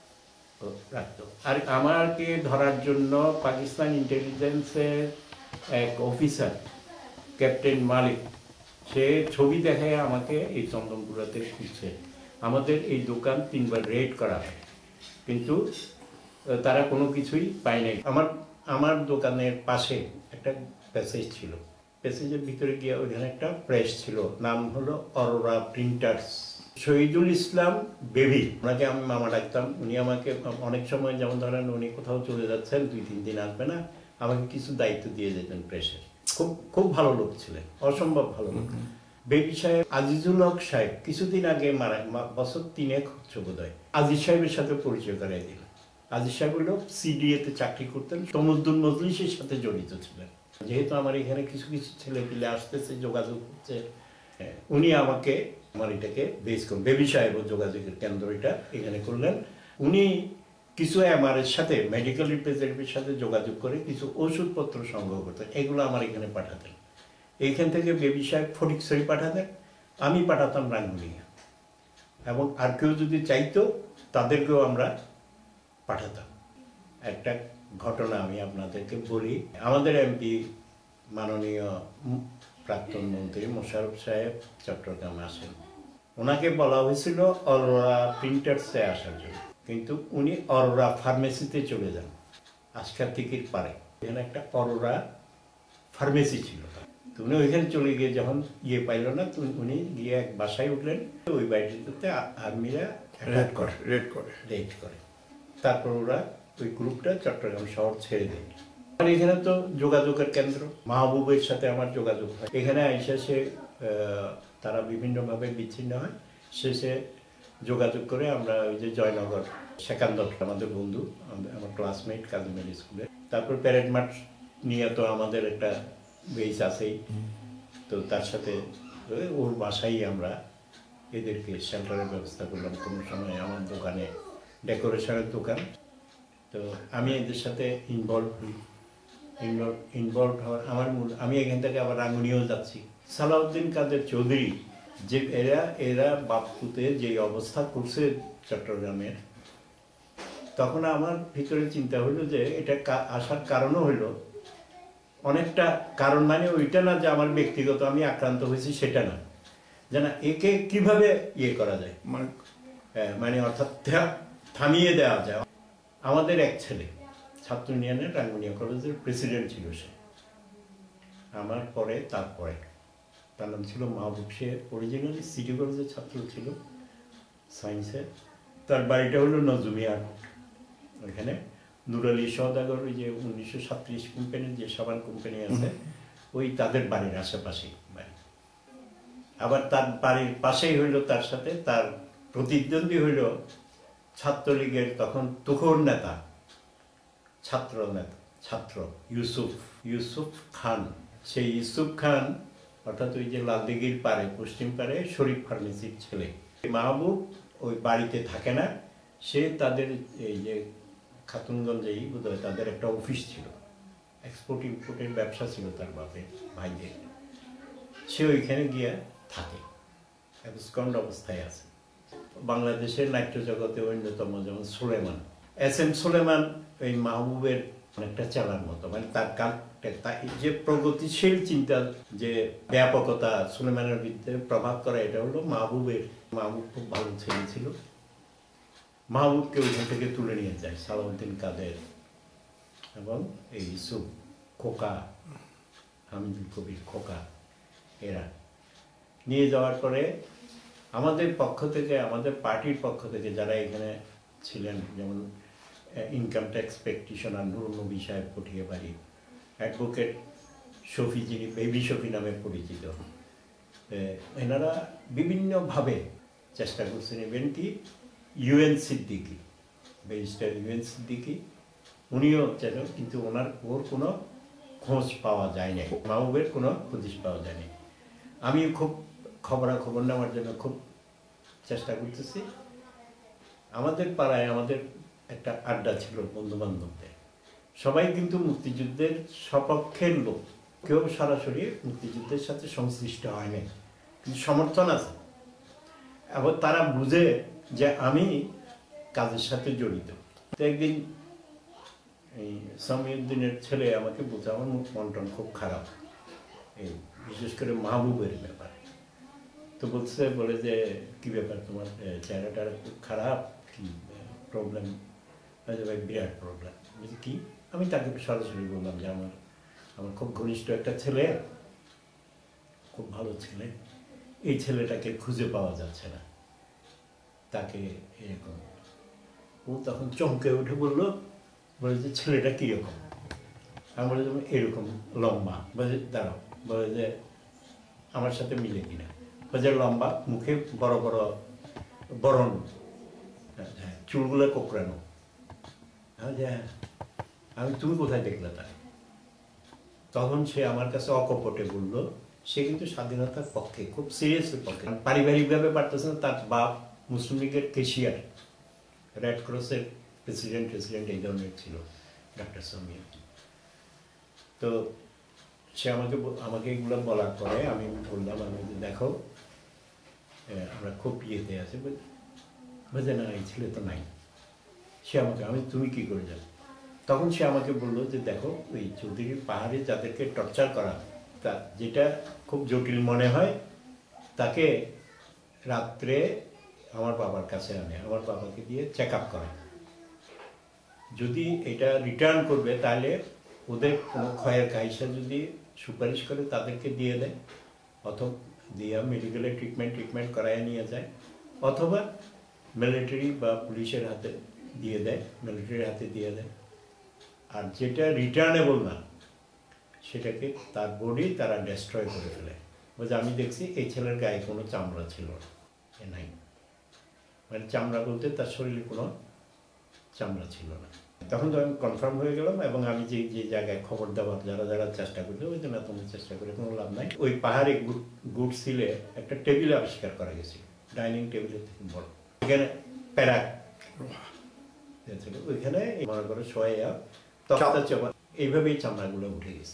রাখতো। আর আমাকে ধরার জন্য পাকিস্তান ইন্টেলিজেন্সের এক অফিসার ক্যাপ্টেন মালিক, সে ছবি দেখায় আমাকে এই চন্দনপুরাতে খুঁজছে। আমাদের এই দোকান 3 বার রেড করা হয়, কিন্তু তারা কোনো কিছুই পায় নাই। আমার দোকানের পাশে একটা প্যাসেজ ছিল, প্যাসেজের ভিতরে গিয়ে ওইখানে একটা প্রেস ছিল, নাম হলো অরোরা প্রিন্টার্স। শহীদুল ইসলাম বেবি, ওনাকে আমি মামা ডাকতাম। উনি আমাকে অনেক সময়, যেমন ধরেন উনি কোথাও চলে যাচ্ছেন, 2-3 দিন আসবে না, আমাকে কিছু দায়িত্ব দিয়ে যেতেন প্রেসের। খুব ভালো লোক ছিলেন, অসম্ভব ভালো লোক। বেবি সাহেব, আজিজুল হক সাহেব কিছুদিন আগে মারা, বছর 3 হচ্ছে বোধহয়, আজিজ সাহেবের সাথে পরিচয় করাই দিল। আজিজ সাহেব হলো সিডিএতে চাকরি করতেন, তমুদ্দুল মজলিসের সাথে জড়িত ছিলেন। যেহেতু আমার এখানে কিছু কিছু ছেলে পিলে আসতেছে, যোগাযোগ হচ্ছে, উনি আমাকে আমার এটাকে বেস করুন, বেবি সাহেব যোগাযোগের কেন্দ্র এটা এখানে করলেন। উনি কিছু এমআরের সাথে, মেডিকেল রিপ্রেজেন্টেটিভের সাথে যোগাযোগ করে কিছু ওষুধপত্র সংগ্রহ করতেন, এগুলো আমার এখানে পাঠাতেন। এইখান থেকে বেবি সাহেব ফটিকছড়ি পাঠাতেন, আমি পাঠাতাম রাঙ্গুনিয়া, এবং আর কেউ যদি চাইতো তাদেরকেও আমরা পাঠাতাম। একটা ঘটনা আমি আপনাদেরকে বলি। আমাদের এমপি মাননীয় প্রাক্তন মন্ত্রী মোশাররফ সাহেব চট্টগ্রামে আসেন, ওনাকে বলা হয়েছিল অরোরা প্রিন্টার্সে আসার জন্য, কিন্তু উনি অরোরা ফার্মেসিতে চলে যান আজকার টিকিট পারে। এখানে একটা অরোরা ফার্মেসি ছিল, তো উনি ওইখানে চলে গিয়ে যখন ইয়ে পাইল না, উনি গিয়ে এক বাসায় উঠলেন, ওই বাড়িটিতে আর্মিরা রেড করে, তারপর ওরা ওই গ্রুপটা চট্টগ্রাম শহর ছেড়ে দেয়। এখানে তো যোগাযোগের কেন্দ্র, মাহবুবের সাথে আমার যোগাযোগ হয়। এখানে আইসা সে তারা বিভিন্নভাবে বিচ্ছিন্ন হয়, শেষে যোগাযোগ করে আমরা ওই যে জয়নগর সেকান্দর, আমাদের বন্ধু, আমার ক্লাসমেট কাজিমের স্কুলে, তারপর প্যারেড মাঠ নিয়ে তো আমাদের একটা বেস আছেই, তো তার সাথে ওর বাসায় আমরা এদেরকে শেল্টারের ব্যবস্থা করলাম। কোনো সময় আমার দোকানে, ডেকোরেশনের দোকান, তো আমি এদের সাথে ইনভলভ হওয়ার আমার আমি এখান থেকে আবার রাঙ্গুনিয়াও যাচ্ছি। সালাউদ্দিন কাদের চৌধুরী, যে এরা বাপুতে যে অবস্থা করছে চট্টগ্রামের, তখন আমার ভিতরে চিন্তা হলো যে এটা আসার কারণও হলো অনেকটা কারণ, মানে ওইটা না যে আমার ব্যক্তিগত আমি আক্রান্ত হয়েছি সেটা না, যে না একে কিভাবে ইয়ে করা যায়, মানে অর্থাৎ থামিয়ে দেওয়া যায়। আমাদের এক ছেলে ছাত্র ইউনিয়নের রাঙ্গুনিয়া কলেজের প্রেসিডেন্ট ছিল, সে আমার পরে, তারপরে তার নাম ছিল মাহবুব। সে অরিজিনালি সিটি কলেজের ছাত্র ছিল, সায়েন্সের। তার বাড়িটা হলো নজুমিয়া, ওইখানে নুরালি সওদাগর, ওই যে 1937 কোম্পানির যে সাবান কোম্পানি আছে, ওই তাদের বাড়ির আশেপাশেই বাড়ি। আবার তার বাড়ির পাশেই হইল, তার সাথে তার প্রতিদ্বন্দ্বী হইল ছাত্রলীগের তখন তুখোর নেতা, ছাত্র ইউসুফ খান। সেই ইউসুফ খান অর্থাৎ ওই যে লালদিঘির পারে, পশ্চিম পারে শরীফ ফার্মেসির ছেলে। মাহবুব ওই বাড়িতে থাকে না, সে তাদের এই যে খাতুনগঞ্জেই বোধহয় তাদের একটা অফিস ছিল, এক্সপোর্ট ইম্পোর্টের ব্যবসা ছিল তার বাপের ভাইদের, সে ওইখানে গিয়ে থাকে, অ্যাবসকন্ড অবস্থায় আছে। বাংলাদেশের নাট্য জগতে অন্যতম যেমন সুলেমান, SM সুলেমান, ওই মাহবুবের অনেকটা চালার মতো, মানে তার যে প্রগতিশীল চিন্তা, যে ব্যাপকতা সুলেমানের ভিতরে প্রভাব করা, এটা হলো মাহবুব খুব ভালো ছেলে ছিল। মাহবুবকে ওইখান থেকে তুলে নিয়ে যায় সালাউদ্দিন কাদের এবং এই ইউসুফ খোকা, হামিদুল কবির খোকা, এরা নিয়ে যাওয়ার পরে আমাদের পক্ষ থেকে, আমাদের পার্টির পক্ষ থেকে যারা এখানে ছিলেন, যেমন ইনকাম ট্যাক্স প্র্যাকটিশনার নুরুল নবী সাহেব পটিয়াবাড়ি, অ্যাডভোকেট শফি, যিনি বেবি শফি নামে পরিচিত, এনারা বিভিন্নভাবে চেষ্টা করছেন। ইভেন কি UN Siddiqui, barrister UN Siddiqui, উনিও যেন, কিন্তু ওর কোনো খোঁজ পাওয়া যায় নাই, মাহবুবের কোনো হদিশ পাওয়া যায়নি। আমি খুব খবরাখবর নেওয়ার জন্য খুব চেষ্টা করতেছি। আমাদের পাড়ায় আমাদের একটা আড্ডা ছিল বন্ধুবান্ধবদের, সবাই কিন্তু মুক্তিযুদ্ধের সপক্ষের লোক, কেউ সরাসরি মুক্তিযুদ্ধের সাথে সংশ্লিষ্ট হয় নাই, কিন্তু সমর্থন আছে। এবং তারা বুঝে যে আমি কাজের সাথে জড়িত। তো একদিন এই সামিউদ্দিনের ছেলে আমাকে বলছে, আমার মন খুব খারাপ, এই বিশেষ করে মাহবুবের ব্যাপারে। তো বলে যে কী ব্যাপার, তোমার চেহারাটা খুব খারাপ, কি প্রবলেম? ভাই বিরাট প্রবলেম। বলছি কি? আমি তাকে সরাসরি বললাম যে আমার খুব ঘনিষ্ঠ একটা ছেলে, খুব ভালো ছেলে, এই ছেলেটাকে খুঁজে পাওয়া যাচ্ছে না, তাকে এরকম। ও তখন চমকে উঠে বলে যে ছেলেটা কীরকম? আমি বলে যেমন এরকম লম্বা। বলে দাঁড়াও, বলে যে আমার সাথে মিলে কিনা? বলে লম্বা, মুখে বড় বড় বরণ, হ্যাঁ, চুলগুলো কোকড়ানো। হ্যাঁ, আমি তুমি কোথায় দেখলে তাই? তখন সে আমার কাছে অকপটে বলল, সে কিন্তু স্বাধীনতার পক্ষে, খুব সিরিয়াসলি পক্ষে। পারিবারিকভাবে পারতেছে না, তার বাপ মুসলিম লীগের কেশিয়ার, রেড ক্রসের প্রেসিডেন্ট এই ধরনের ছিল ডক্টর সামিয়া। তো সে আমাকে এগুলো বলার পরে আমি বললাম, আমি দেখো আমরা খুব ইয়েতে আছি, বুঝে না, এই ছেলে তো নাই। সে আমাকে তুমি কী করে যাবে? তখন সে আমাকে বললো যে দেখো, ওই চৌধুরীর পাহাড়ে যাদেরকে টর্চার করা, তা যেটা খুব জটিল মনে হয়, তাকে রাত্রে আমার বাবার কাছে আনে, আমার বাবাকে দিয়ে চেক আপ করায়। যদি এটা রিটার্ন করবে, তাহলে ওদের কোনো ক্ষয়ের কাহিসা যদি সুপারিশ করে তাদেরকে দিয়ে দেয়, অথবা দিয়ে মেডিকেলে ট্রিটমেন্ট করায় নিয়ে যায়, অথবা মিলিটারি বা পুলিশের হাতে দিয়ে দেয়, মিলিটারির হাতে দিয়ে দেয়। আর যেটা রিটার্নেবল না, সেটাকে তার বডি তারা ডেস্ট্রয় করে ফেলে। বলছে আমি দেখছি এই ছেলের গায়ে কোনো চামড়া ছিল নাই, মানে চামড়া বলতে তার শরীরে কোনো চামড়া ছিল না। তখন তো আমি কনফার্ম হয়ে গেলাম, এবং আমি যে জায়গায় খবর দেওয়ার যারা চেষ্টা করলো, ওই জন্য তোমার চেষ্টা করে কোনো লাভ নাই। ওই পাহাড়ে গুড সিলে একটা টেবিল আবিষ্কার করা গেছিল, ডাইনিং টেবিলের থেকে বড়, এখানে প্যারাক ছিল, ওইখানে মনে করে সোয়া তক্তা চাপা, এইভাবেই চামড়াগুলো উঠে গেছে।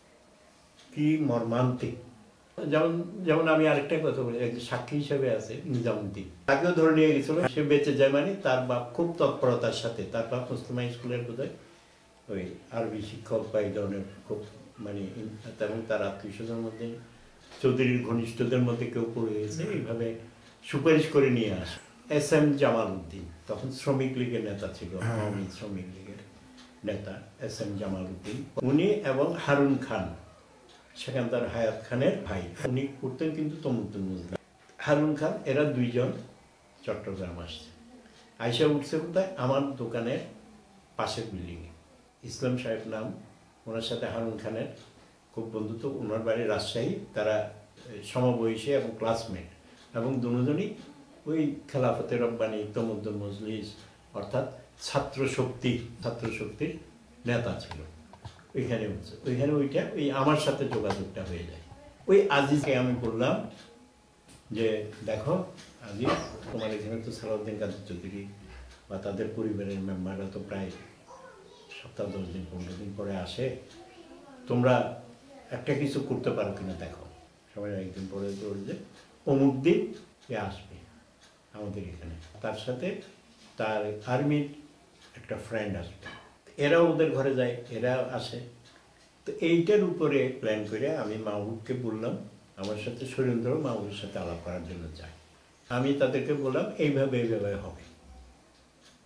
কি মর্মান্তিক! যেমন আমি আরেকটা কথা বলি, একজন সাক্ষী হিসেবে আছে নিজামুদ্দিন, তাকেও ধরে নিয়ে গেছিল, সে বেঁচে যায়, মানে তার বাপ খুব তৎপরতার সাথে, তার বাপ মুসলিমা স্কুলের বোধহয় ওই আরবি শিক্ষক বা এই ধরনের খুব মানে, এবং তার আত্মীয় স্বজনের মধ্যে চৌধুরীর ঘনিষ্ঠদের মধ্যে কেউ পড়ে গেছে, এইভাবে সুপারিশ করে নিয়ে আসে। SM জামাল উদ্দিন তখন শ্রমিক লীগের নেতা ছিল, আওয়ামী শ্রমিক লীগের নেতা SM জামাল উদ্দিন, উনি এবং হারুন খান, সেখানকার হায়াত খানের ভাই, উনি করতেন কিন্তু তমুদ্দুন মজদা, হারুন খান, এরা দুইজন চট্টগ্রাম আসছে, আইসা উঠছে কোথায়? আমার দোকানের পাশের বিল্ডিংয়ে। ইসলাম সাহেব নাম, ওনার সাথে হারুন খানের খুব বন্ধুত্ব, ওনার বাড়ি রাজশাহী, তারা সমবয়সী এবং ক্লাসমেট, এবং দুজনই ওই খেলাফতে রব্বানি, তমুদ্দুন মজলিস, অর্থাৎ ছাত্র শক্তির নেতা ছিল। ওইখানে ওইটা ওই আমার সাথে যোগাযোগটা হয়ে যায়। ওই আজিজকে আমি বললাম যে দেখো আজিজ, তোমার এখানে তো সালাউদ্দিন কাদের চৌধুরী বা তাদের পরিবারের মেম্বাররা তো প্রায় সপ্তাহ 10 দিন 15 দিন পরে আসে, তোমরা একটা কিছু করতে পারো কিনা দেখো। সবাই একদিন পরে যে অমুক দিন এ আসবে আমাদের এখানে, তার সাথে তার আর্মির একটা ফ্রেন্ড আসবে, এরাও ওদের ঘরে যায়, এরা আসে। তো এইটার উপরে প্ল্যান করে আমি মাহবুবকে বললাম, আমার সাথে সুরেন্দ্র মাহবুবের সাথে আলাপ করার জন্য চাই। আমি তাদেরকে বললাম এইভাবে হবে।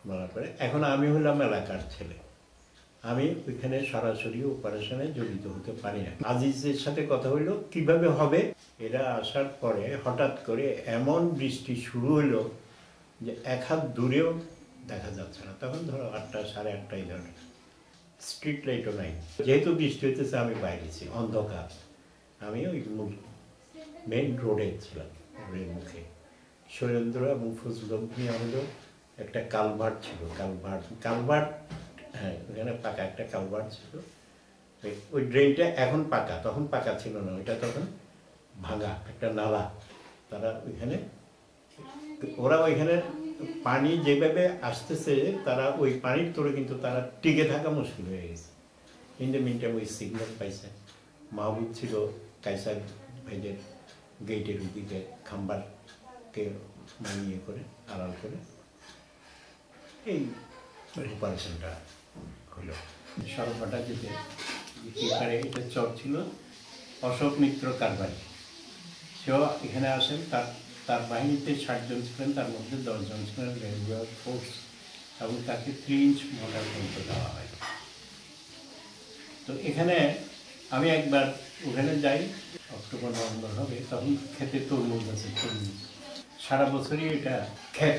বলার পরে এখন আমি হলাম এলাকার ছেলে, আমি ওইখানে সরাসরি অপারেশনে জড়িত হতে পারি না। আজিজের সাথে কথা হইলো কিভাবে হবে। এরা আসার পরে হঠাৎ করে এমন বৃষ্টি শুরু হইলো যে 1 হাত দূরেও দেখা যাচ্ছে না। তখন ধরো 8টা, 8:30 এই ধরনের, স্ট্রিট লাইটও নাই। যেহেতু বৃষ্টি হইতেছে আমি বাইরে ছিলাম, অন্ধকার। আমি ওই মেইন রোডে ছিলাম, রোডের মুখে। সুরেন্দ্র এবং ফজলুল মিয়া হলো একটা কালভার্ট ছিল, কালভার্ট, হ্যাঁ, ওখানে পাকা একটা কালভার্ট ছিল। ওই ড্রেনটা এখন পাকা, তখন পাকা ছিল না, ওইটা তখন ভাঙা একটা নালা। তারা ওইখানে পানি যেভাবে আসতেছে, তারা ওই পানির তোরে কিন্তু তারা টিকে থাকা মুশকিল হয়ে গেছে। ইন দ্য মিন টাইম ওই সিগন্যাল পাইছে। মাহবুব ছিল কাইসার ভাইদের গেটের দিকে খাম্বারকে ইয়ে করে আড়াল করে এই অপারেশনটা হলো। সরবটা যেতে এখানে এটা চর ছিল অশোক মিত্র কারবারি, সেও এখানে আসেন। তার বাহিনীতে 60 জন ছিলেন, তার মধ্যে 10 জন ছিলেন রেগুলার ফোর্স, এবং তাকে 3 ইঞ্চ মোটর পর্যন্ত দেওয়া হয়। তো এখানে আমি একবার ওখানে যাই, অক্টোবর নভেম্বর হবে, তখন খেতে তরমুজ আছে, তরমুজ সারা বছরই এটা খেত,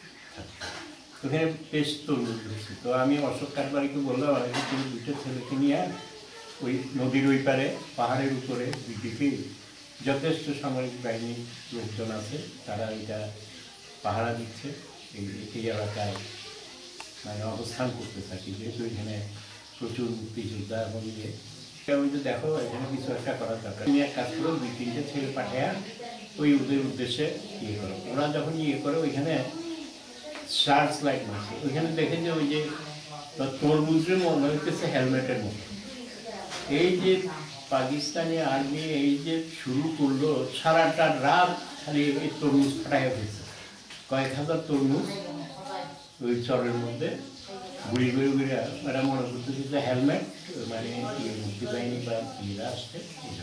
ওখানে বেশ তরমুজ হচ্ছে। তো আমি অশোক কারবারিকে বললাম, আমি তুমি 2টা ছেলেকে নিয়ে ওই নদীর ওই পারে পাহাড়ের উপরে দিকে যথেষ্ট সামরিক বাহিনীর লোকজন আছে, তারা এটা পাহারা দিচ্ছে, এই এলাকায় মানে অবস্থান করতে থাকি, যেহেতু এখানে প্রচুর মুক্তিযোদ্ধা এবং ইয়ে। আমি তো দেখো এখানে কিছু একটা করার দরকার, তুমি এক কাজ করো, 2-3টে ছেলে পাঠায় ওই ওদের উদ্দেশ্যে ইয়ে করো। ওরা যখন ইয়ে করে ওইখানে সার্চ লাইট মারছে, ওইখানে দেখে যে ওই যে তরমুজের মনে হইতেছে হেলমেটের মতো। এই যে পাকিস্তানি আর্মি এই যে শুরু করলো, সারাটা রাত খালি এই তরমুজ ফাটাইয়া ফেলছে, কয়েক হাজার তরমুজ ওই চরের মধ্যে ঘুরি ঘুরি ঘুরে। এরা মনে করতেছে যে হেলমেট মানে মুক্তি বাহিনী বা ইয়েরা আসছে।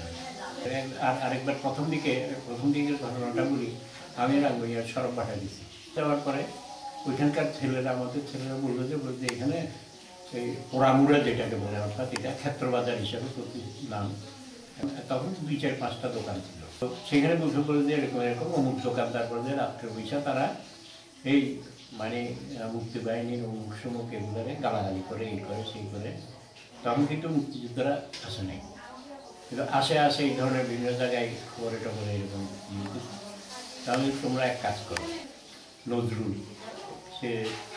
আর আরেকবার প্রথম দিকের ঘটনাটা বলি, আমি রাঙ্গুনিয়ার সরব পাঠা দিচ্ছি। যাওয়ার পরে ওইখানকার ছেলেরা, আমাদের ছেলেরা বললো যে এখানে এই পোড়ামুড়া যেটাকে বলে, অর্থাৎ এটা ক্ষেত্রবাজার হিসাবে নাম। তখন 2-4-5টা দোকান ছিল। তো সেখানে বুঝে পড়ে যে এরকম অমুক দোকানদার করে রাত্রে বৈশা তারা এই মানে মুক্তি বাহিনীর অমুক সমুক এগুলোরে গালাগালি করে, এই করে সেই করে। তখন কিন্তু মুক্তিযোদ্ধারা আসে নাই, কিন্তু আসে এই ধরনের বিভিন্ন জায়গায় খবরে টবরে এরকম। তাহলে তোমরা এক কাজ করো, নজরুল, সে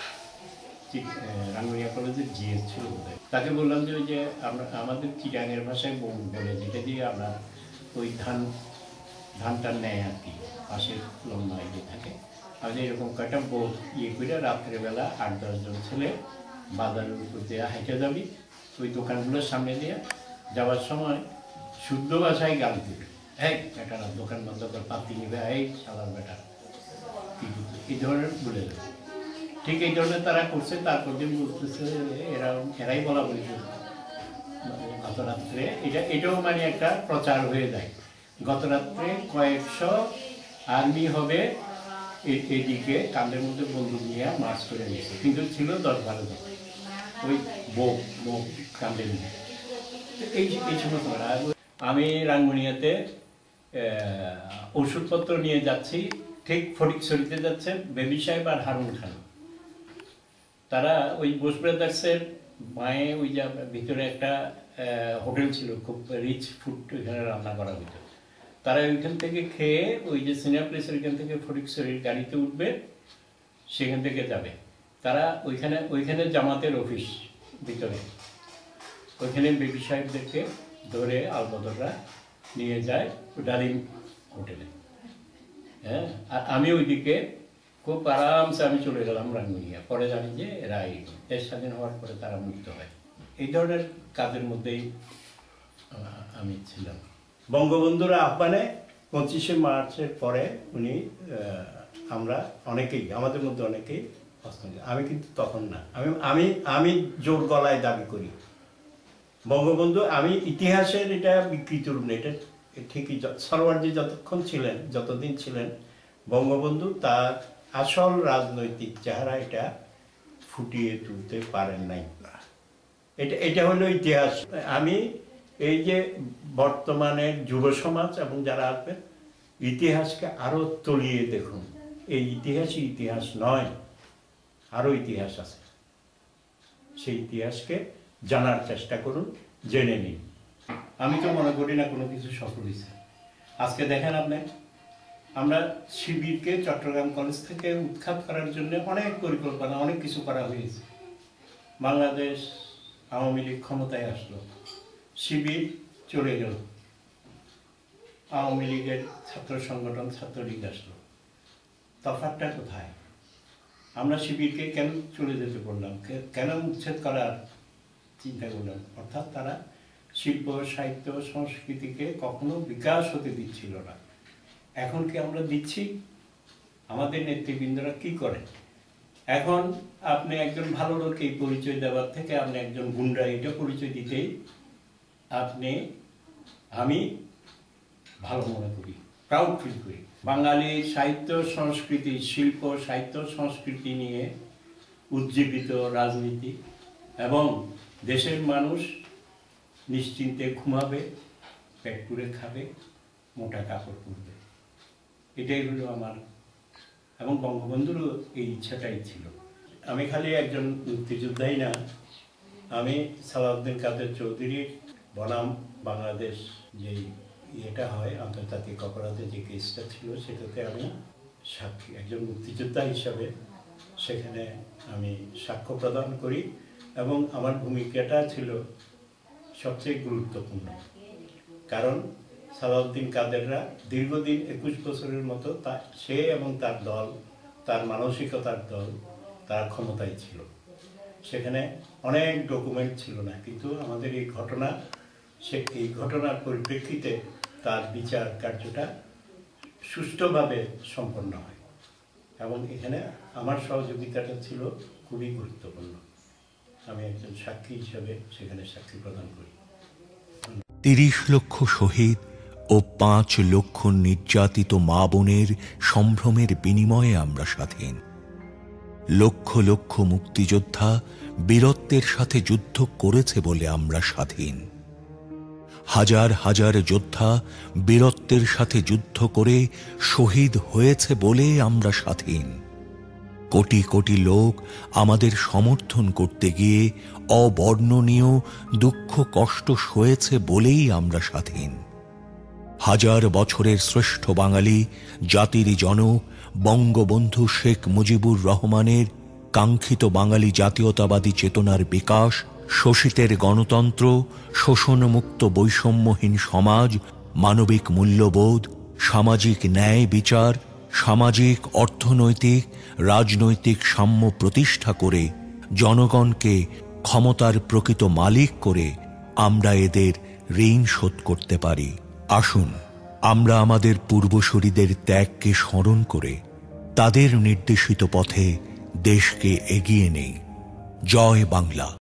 রাঙ্গুনিয়া কলেজের জিএস ছিল বোধহয়, তাকে বললাম যে ওই যে আমাদের চিটাঙের ভাষায় বলে, যেটা দিয়ে আমরা ওই ধানটার নেয় আর কি, পাশের লম্বা ইয়ে থাকে। আমাদের এরকম কয়েকটা বোট ইয়ে করে রাত্রেবেলা 8-10 জন ছেলে বাজারের উপর দিয়ে হাইটে যাবি, ওই দোকানগুলোর সামনে দিয়ে যাওয়ার সময় শুদ্ধ ভাষায় গাল দিবে, এই বেটা দোকান বন্ধ কর, পাতি নিবে, এই সালার বেটা, এই ধরনের বলে দেবে। ঠিক এই ধরনের তারা করছে। তারপর দিন বলতেছে এরাই বলা বলি গত রাত্রে, এটাও মানে একটা প্রচার হয়ে যায়। গত রাত্রে কয়েকশো আর্মি হবে এদিকে কান্দের মধ্যে বন্দুক নিয়ে মার্চ করে নিয়েছে, কিন্তু ছিল 10-12 জন ওই বোক কান্দে নিয়ে। এই সমস্ত আমি রাঙ্গুনিয়াতে ওষুধপত্র নিয়ে যাচ্ছি, ঠিক ফটিকছড়িতে যাচ্ছে বেবি সাহেব আর হারুন খান। তারা ওই বোস ব্রাদার্সের মায়ে ওই যে ভিতরে একটা হোটেল ছিল, খুব রিচ ফুড ওইখানে রান্না করা হইত। তারা ওইখান থেকে খেয়ে ওই যে সিনিয়র প্লেসের ওইখান থেকে ফটিকছড়ির গাড়িতে উঠবে, সেখান থেকে যাবে। তারা ওইখানে জামাতের অফিস ভিতরে, ওইখানে বেবি সাহেবদেরকে ধরে আলবদররা নিয়ে যায় ডালিম হোটেলে। হ্যাঁ, আর আমি ওইদিকে খুব আরামসে আমি চলে গেলাম রাঙ্গুনিয়া। পরে জানি যে এরা দেশ স্বাধীন হওয়ার পরে তারা মুক্ত হয়। এই ধরনের কাজের মধ্যেই আমি ছিলাম। বঙ্গবন্ধুর আহ্বানে 25শে মার্চের পরে উনি আমরা অনেকেই, আমাদের মধ্যে অনেকেই হস্তান্তর। আমি কিন্তু তখন না, আমি জোর গলায় দাবি করি বঙ্গবন্ধু, আমি ইতিহাসের এটা বিকৃত রূপ না, এটা ঠিকই। সরওয়ার্দী যতদিন ছিলেন বঙ্গবন্ধু তার আসল রাজনৈতিক চেহারা এটা ফুটিয়ে তুলতে পারেন নাই। এটা হলো ইতিহাস। আমি এই যে বর্তমানের যুব সমাজ এবং যারা আসবেন, ইতিহাসকে আরো তলিয়ে দেখুন। এই ইতিহাসই ইতিহাস নয়, আরো ইতিহাস আছে। সেই ইতিহাসকে জানার চেষ্টা করুন, জেনে নিন। আমি তো মনে করি না কোনো কিছু সফল হয়েছে। আজকে দেখেন আপনি, আমরা শিবিরকে চট্টগ্রাম কলেজ থেকে উৎখাত করার জন্য অনেক পরিকল্পনা, অনেক কিছু করা হয়েছে। বাংলাদেশ আওয়ামী লীগ ক্ষমতায় আসলো, শিবির চলে গেল, আওয়ামী লীগের ছাত্র সংগঠন ছাত্রলীগ আসলো। তফাৎটা কোথায়? আমরা শিবিরকে কেন চলে যেতে বললাম, কেন উচ্ছেদ করার চিন্তা করলাম? অর্থাৎ তারা শিল্প, সাহিত্য, সংস্কৃতিকে কখনো বিকাশ হতে দিচ্ছিল না। এখন কি আমরা দিচ্ছি? আমাদের নেতৃবৃন্দরা কি করে? এখন আপনি একজন ভালো লোক এই পরিচয় দেওয়ার থেকে আপনি একজন গুন্ডা এটা পরিচয় দিতেই আমি ভালো মনে করি, প্রাউড ফিল করি। বাঙালি সাহিত্য সংস্কৃতি, শিল্প সাহিত্য সংস্কৃতি নিয়ে উজ্জীবিত রাজনীতি, এবং দেশের মানুষ নিশ্চিন্তে ঘুমাবে, পেট পুরে খাবে, মোটা কাপড় পরবে। এটাই হলো আমার, এবং বঙ্গবন্ধুরও এই ইচ্ছাটাই ছিল। আমি খালি একজন মুক্তিযোদ্ধাই না, আমি সালাউদ্দিন কাদের চৌধুরীর বনাম বাংলাদেশ যে ইয়েটা হয়, আন্তর্জাতিক অপরাধে যে কেসটা ছিল, সেটাতে আমি সাক্ষী, একজন মুক্তিযোদ্ধা হিসাবে সেখানে আমি সাক্ষ্য প্রদান করি, এবং আমার ভূমিকাটা ছিল সবচেয়ে গুরুত্বপূর্ণ। কারণ সালাউদ্দিন কাদেররা দীর্ঘদিন 21 বছরের মতো সে এবং তার দল, তার মানসিকতার দল, তার ক্ষমতায় ছিল। সেখানে অনেক ডকুমেন্ট ছিল না, কিন্তু আমাদের এই ঘটনার পরিপ্রেক্ষিতে তার বিচার কার্যটা সুষ্ঠুভাবে সম্পন্ন হয়, এবং এখানে আমার সহযোগিতাটা ছিল খুবই গুরুত্বপূর্ণ। আমি একজন সাক্ষী হিসাবে সেখানে সাক্ষী প্রদান করি। 30 লক্ষ শহীদ ও 5 লক্ষ নির্যাতিত মা বোনের সম্ভ্রমের বিনিময়ে আমরা স্বাধীন। লক্ষ লক্ষ মুক্তিযোদ্ধা বীরত্বের সাথে যুদ্ধ করেছে বলে আমরা স্বাধীন। হাজার হাজার যোদ্ধা বীরত্বের সাথে যুদ্ধ করে শহীদ হয়েছে বলে আমরা স্বাধীন। কোটি কোটি লোক আমাদের সমর্থন করতে গিয়ে অবর্ণনীয় দুঃখ কষ্ট সয়েছে বলেই আমরা স্বাধীন। হাজার বছরের শ্রেষ্ঠ বাঙালি জাতির জনক বঙ্গবন্ধু শেখ মুজিবুর রহমানের কাঙ্ক্ষিত বাঙালি জাতীয়তাবাদী চেতনার বিকাশ, শোষিতের গণতন্ত্র, শোষণমুক্ত বৈষম্যহীন সমাজ, মানবিক মূল্যবোধ, সামাজিক ন্যায় বিচার, সামাজিক, অর্থনৈতিক, রাজনৈতিক সাম্য প্রতিষ্ঠা করে জনগণকে ক্ষমতার প্রকৃত মালিক করে আমরা এদের ঋণ শোধ করতে পারি। আসুন আমরা আমাদের পূর্বসূরীদের ত্যাগকে স্মরণ করে তাদের নির্দেশিত পথে দেশকে এগিয়ে নেই। জয় বাংলা।